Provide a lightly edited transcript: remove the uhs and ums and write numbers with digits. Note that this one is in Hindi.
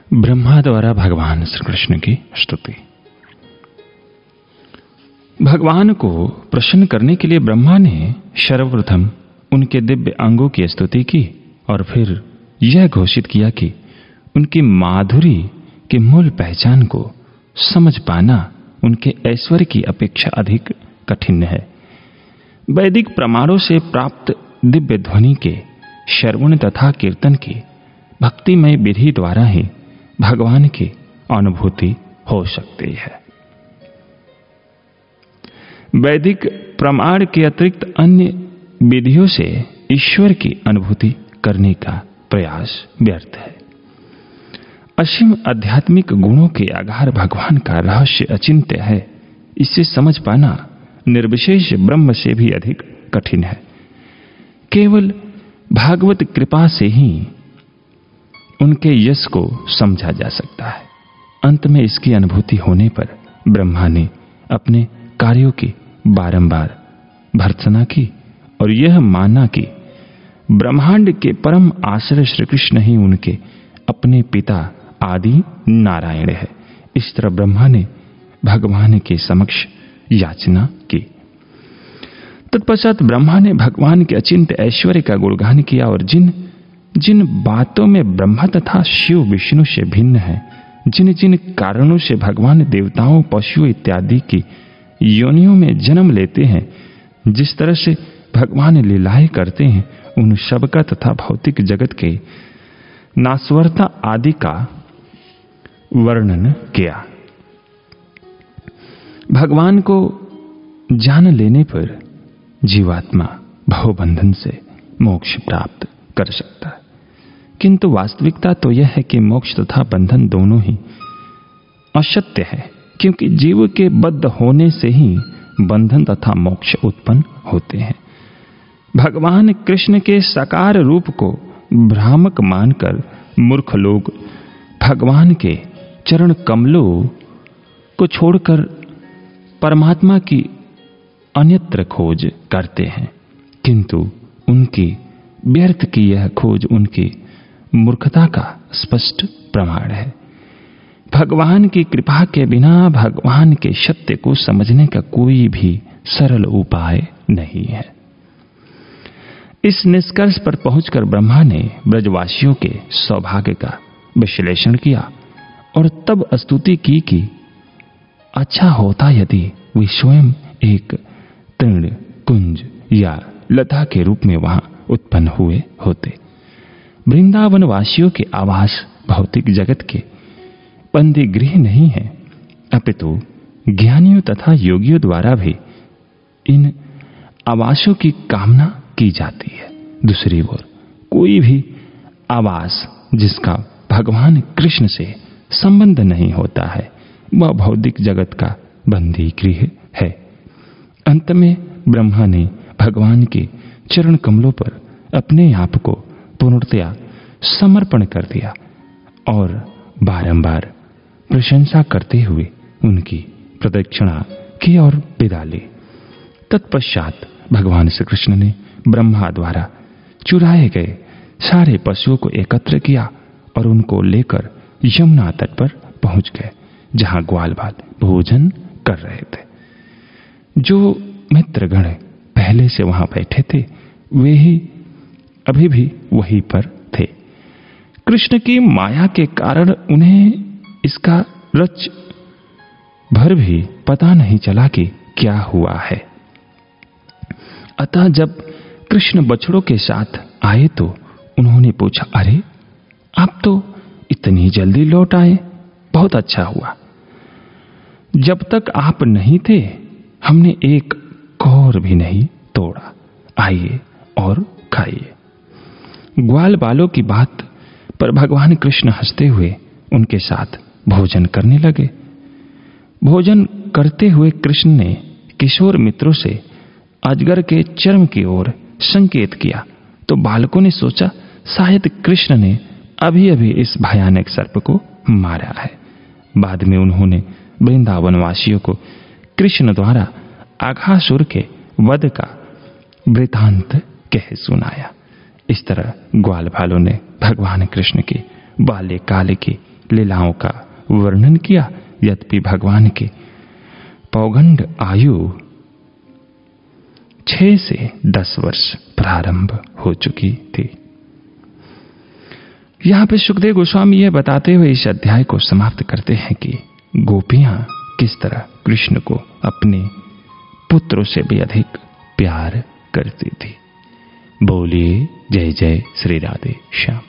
ब्रह्मा द्वारा भगवान श्री कृष्ण की स्तुति। भगवान को प्रसन्न करने के लिए ब्रह्मा ने सर्वप्रथम उनके दिव्य अंगों की स्तुति की और फिर यह घोषित किया कि उनकी माधुरी की मूल पहचान को समझ पाना उनके ऐश्वर्य की अपेक्षा अधिक कठिन है। वैदिक प्रमाणों से प्राप्त दिव्य ध्वनि के श्रवण तथा कीर्तन की भक्तिमय विधि द्वारा ही भगवान की अनुभूति हो सकती है। वैदिक प्रमाण के अतिरिक्त अन्य विधियों से ईश्वर की अनुभूति करने का प्रयास व्यर्थ है। असीम आध्यात्मिक गुणों के आधार भगवान का रहस्य अचिंत्य है। इसे समझ पाना निर्विशेष ब्रह्म से भी अधिक कठिन है। केवल भागवत कृपा से ही उनके यश को समझा जा सकता है। अंत में इसकी अनुभूति होने पर ब्रह्मा ने अपने कार्यों की बारंबार भर्त्सना की और यह माना कि ब्रह्मांड के परम आश्रय श्री कृष्ण ही उनके अपने पिता आदि नारायण है। इस तरह ब्रह्मा ने भगवान के समक्ष याचना की। तत्पश्चात ब्रह्मा ने भगवान के अचिंत्य ऐश्वर्य का गुणगान किया और जिन जिन बातों में ब्रह्मा तथा शिव विष्णु से भिन्न है, जिन जिन कारणों से भगवान देवताओं पशुओं इत्यादि की योनियों में जन्म लेते हैं, जिस तरह से भगवान लीलाएं करते हैं, उन सब का तथा भौतिक जगत के नाश्वरता आदि का वर्णन किया। भगवान को जान लेने पर जीवात्मा भवबंधन से मोक्ष प्राप्त कर सकता है, किंतु वास्तविकता तो यह है कि मोक्ष तथा बंधन दोनों ही असत्य है, क्योंकि जीव के बद्ध होने से ही बंधन तथा मोक्ष उत्पन्न होते हैं। भगवान कृष्ण के साकार रूप को भ्रामक मानकर मूर्ख लोग भगवान के चरण कमलों को छोड़कर परमात्मा की अन्यत्र खोज करते हैं, किंतु उनकी व्यर्थ की यह खोज उनकी मूर्खता का स्पष्ट प्रमाण है। भगवान की कृपा के बिना भगवान के सत्य को समझने का कोई भी सरल उपाय नहीं है। इस निष्कर्ष पर पहुंचकर ब्रह्मा ने ब्रजवासियों के सौभाग्य का विश्लेषण किया और तब स्तुति की कि अच्छा होता यदि वे स्वयं एक तृण कुंज या लता के रूप में वहां उत्पन्न हुए होते। वृंदावन वासियों के आवास भौतिक जगत के बंदी गृह नहीं है, अपितु ज्ञानियों तथा योगियों द्वारा भी इन आवासों की कामना की जाती है। दूसरी ओर कोई भी आवास जिसका भगवान कृष्ण से संबंध नहीं होता है, वह भौतिक जगत का बंदी गृह है। अंत में ब्रह्मा ने भगवान के चरण कमलों पर अपने आप को पूर्णतया समर्पण कर दिया और बारंबार प्रशंसा करते हुए उनकी प्रदक्षिणा की और विदा ली। तत्पश्चात भगवान श्री कृष्ण ने ब्रह्मा द्वारा चुराए गए सारे पशुओं को एकत्र किया और उनको लेकर यमुना तट पर पहुंच गए, जहां ग्वाल बाल भोजन कर रहे थे। जो मित्रगण पहले से वहां बैठे थे, वे ही अभी भी वहीं पर थे। कृष्ण की माया के कारण उन्हें इसका रच भर भी पता नहीं चला कि क्या हुआ है। अतः जब कृष्ण बछड़ों के साथ आए तो उन्होंने पूछा, अरे आप तो इतनी जल्दी लौट आए, बहुत अच्छा हुआ। जब तक आप नहीं थे हमने एक कौर भी नहीं तोड़ा, आइए और खाइए। ग्वाल बालों की बात पर भगवान कृष्ण हंसते हुए उनके साथ भोजन करने लगे। भोजन करते हुए कृष्ण ने किशोर मित्रों से अजगर के चर्म की ओर संकेत किया तो बालकों ने सोचा शायद कृष्ण ने अभी अभी इस भयानक सर्प को मारा है। बाद में उन्होंने वृंदावन वासियों को कृष्ण द्वारा आघासुर के वध का वृतांत कह सुनाया। इस तरह ग्वाल बालों ने भगवान कृष्ण के बाल्यकाल की लीलाओं का वर्णन किया। यद्यपि भगवान के पौगंड आयु 6 से 10 वर्ष प्रारंभ हो चुकी थी। यहां पे सुखदेव गोस्वामी यह बताते हुए इस अध्याय को समाप्त करते हैं कि गोपियां किस तरह कृष्ण को अपने पुत्रों से भी अधिक प्यार करती थी। बोलिए जय जय श्री राधे श्याम।